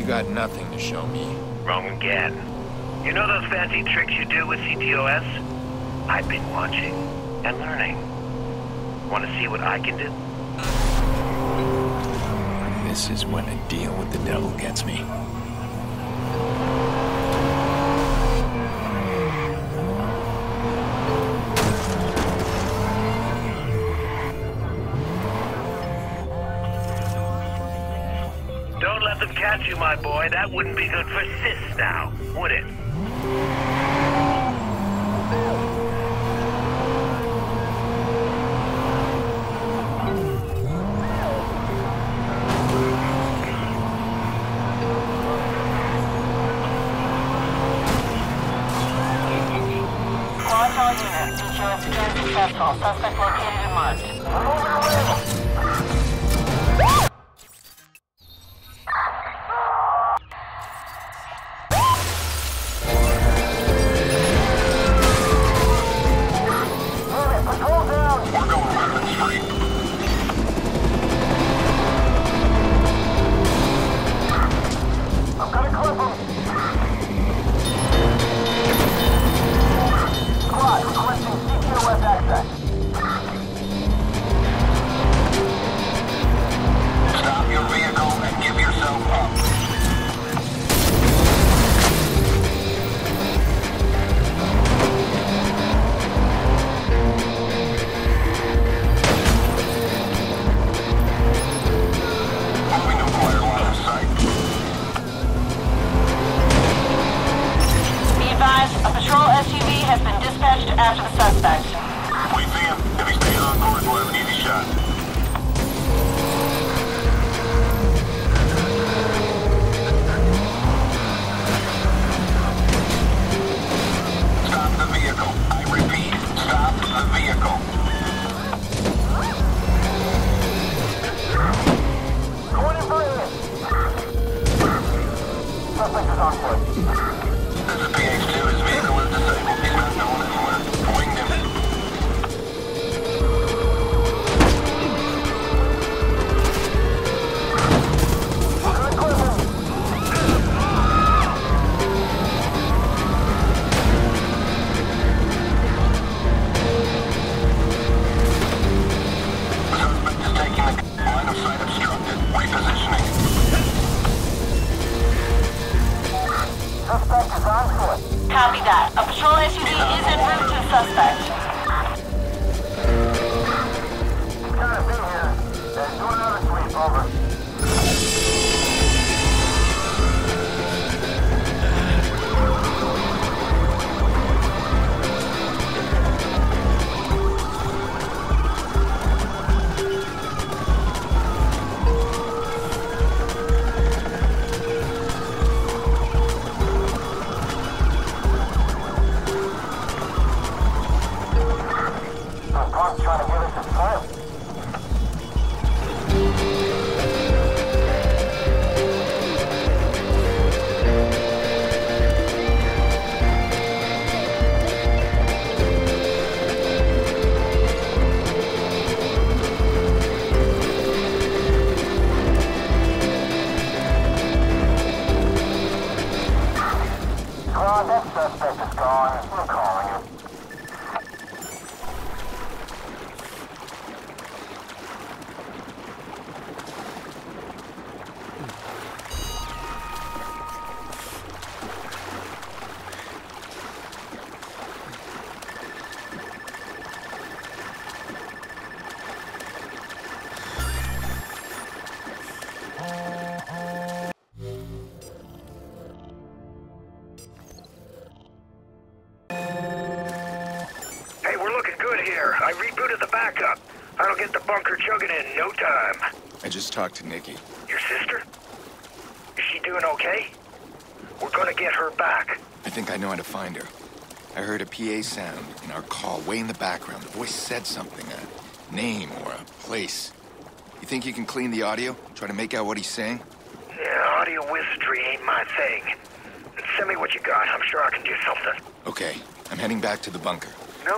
You got nothing to show me. Wrong again. You know those fancy tricks you do with CTOS? I've been watching and learning. Want to see what I can do? This is when a deal with the devil gets me. Don't let them catch you, my boy. That wouldn't be good for Sis now, would it? Squad all units. DQS return successful. Suspect located and marked. After the suspect. We see him. If he stays on course, we'll have an easy shot. Stop the vehicle. I repeat, stop the vehicle. Going in for it. Suspect is on foot. This is PH2. His vehicle is disabled. He's not going anywhere. Winged him. Suspect is taking the line of sight obstructed. Repositioning. Suspect is on foot. Copy that. A patrol SUV is en route to the suspect. He's gotta be here. Do another sweep, over. Trying to get us to swim. Squad, that suspect is gone. We're calling it. Hey, we're looking good here. I rebooted the backup. I'll get the bunker chugging in no time. I just talked to Nikki. Your sister? Is she doing okay? We're gonna get her back. I think I know how to find her. I heard a PA sound in our call way in the background. The voice said something, a name or a place. You think you can clean the audio? Try to make out what he's saying? Yeah, audio wizardry ain't my thing. Send me what you got. I'm sure I can do something. Okay, I'm heading back to the bunker. No.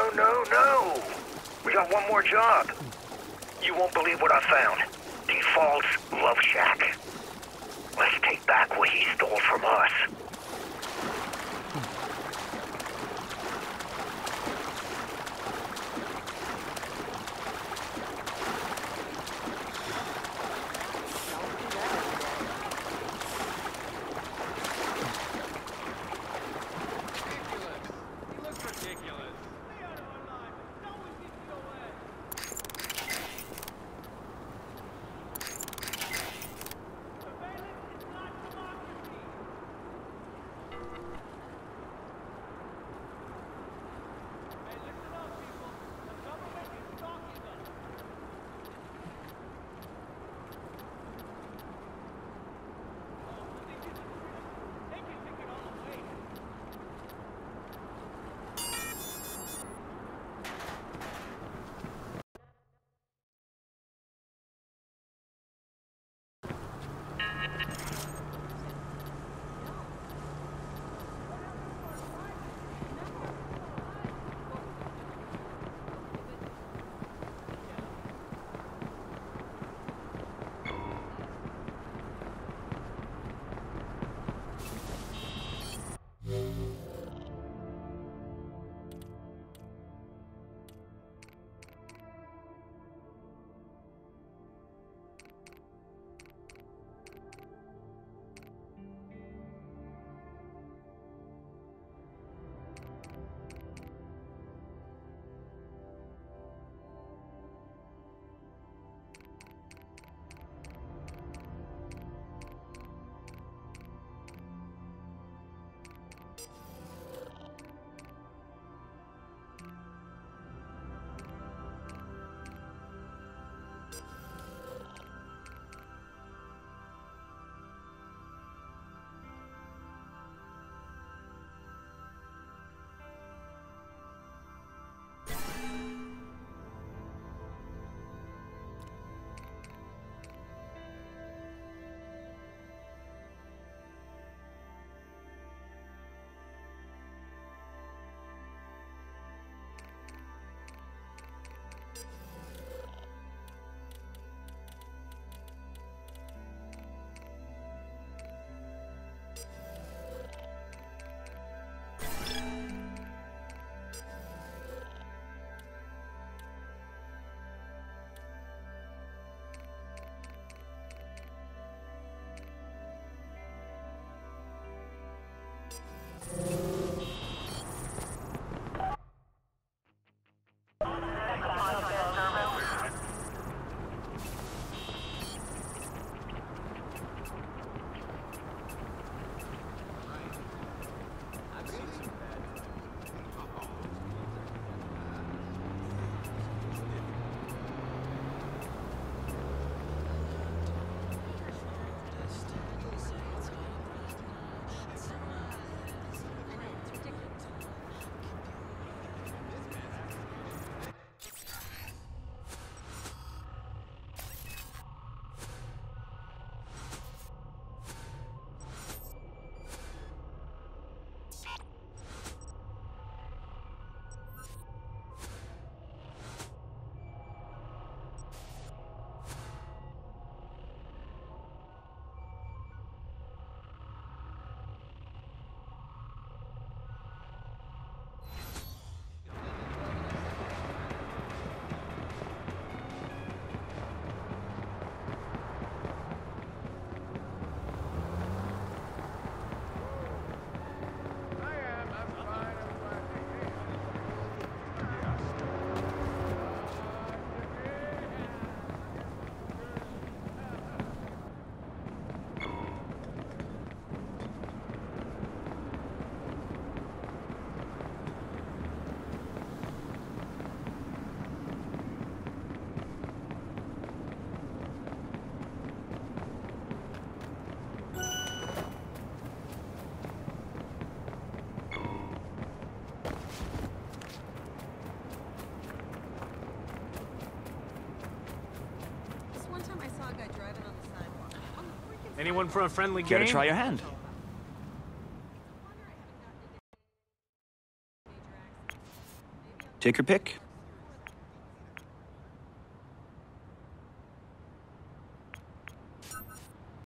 We got one more job. You won't believe what I found. Default's Love Shack. Let's take that. what he stole from us. Anyone for a friendly game? Care to try your hand? Take your pick.